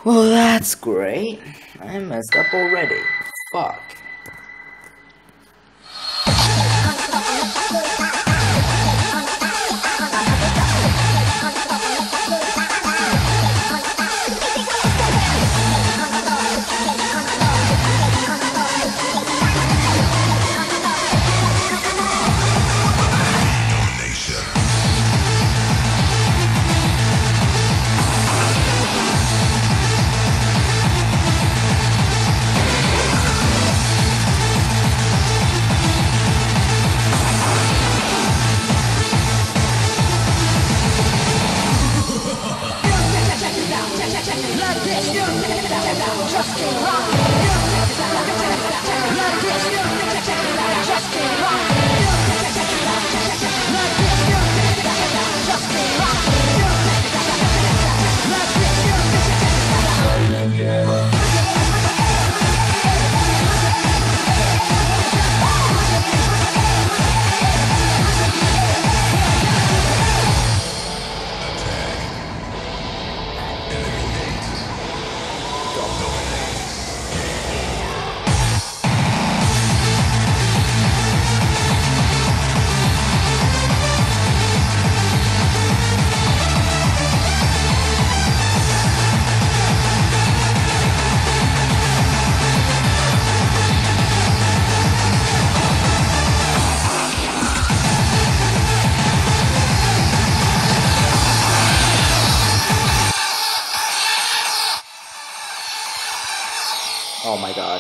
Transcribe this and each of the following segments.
Well, that's great. I messed up already. Fuck. Oh my god.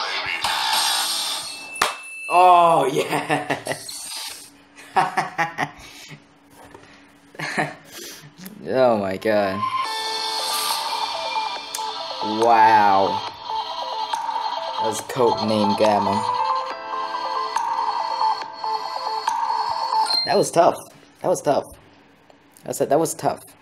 Oh yeah. Oh my god. Wow. That's codename Gamma. That was tough. That was tough. I said that was tough.